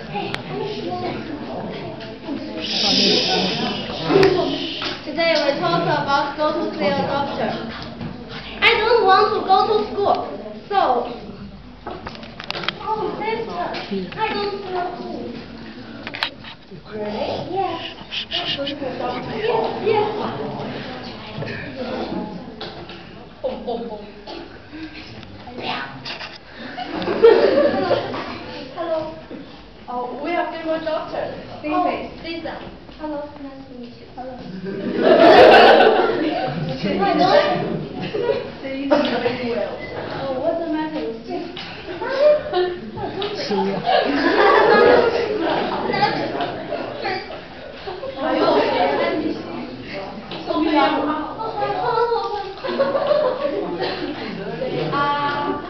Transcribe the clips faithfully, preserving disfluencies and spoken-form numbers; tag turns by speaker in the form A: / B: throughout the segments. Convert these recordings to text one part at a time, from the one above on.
A: Today we talk about go to see a doctor. I don't want to go to school, so oh sister, I don't feel cool. Really? Yes. Yes, yes. Boom, boom, boom. Hello. Oh, we are favorite doctors. Oh, Lisa. Hello, nice to meet you. Hello. I don't. They eat very well. Oh, what's the matter with you? Are you okay? So we are. Ah.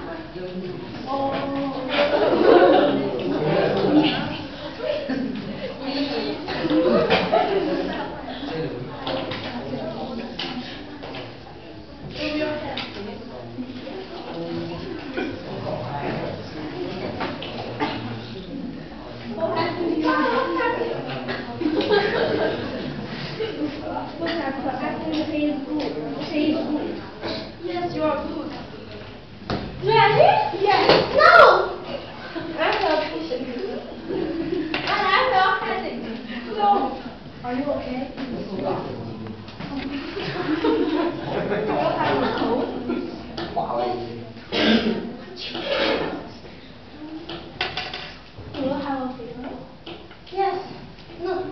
A: Yes, you are good. Really? Yes. No! I feel patient. And I feel headache. No. Are you okay? Do you have a cold? Do you have a fever? Yes. No.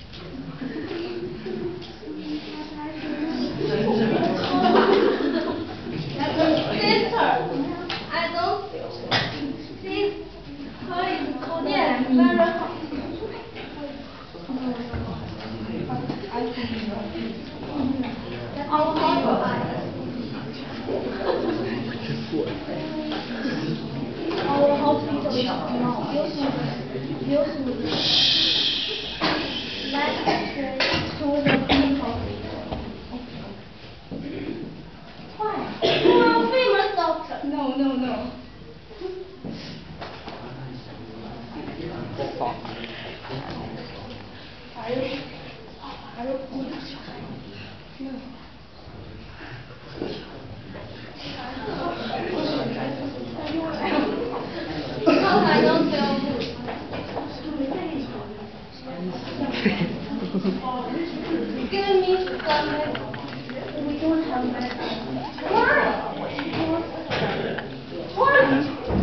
A: Sister, I don't feel so. See, her is cold. Yes, very hot. Our hospital. Our hospital is small. Use with let's say to the big hospital. Why? You are a famous doctor. No, no, no. Are you? Are you good? No. Because I don't feel good. Give me some medicine. We don't have medicine. Why? Why?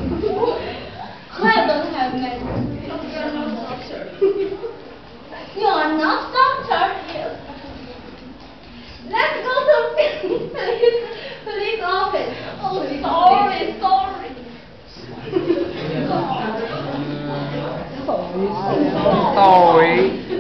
A: Why don't have medicine? Because you are not doctor. You are not doctor? Yes. Let's go to police, police office. Oh, sorry, sorry.
B: Sorry.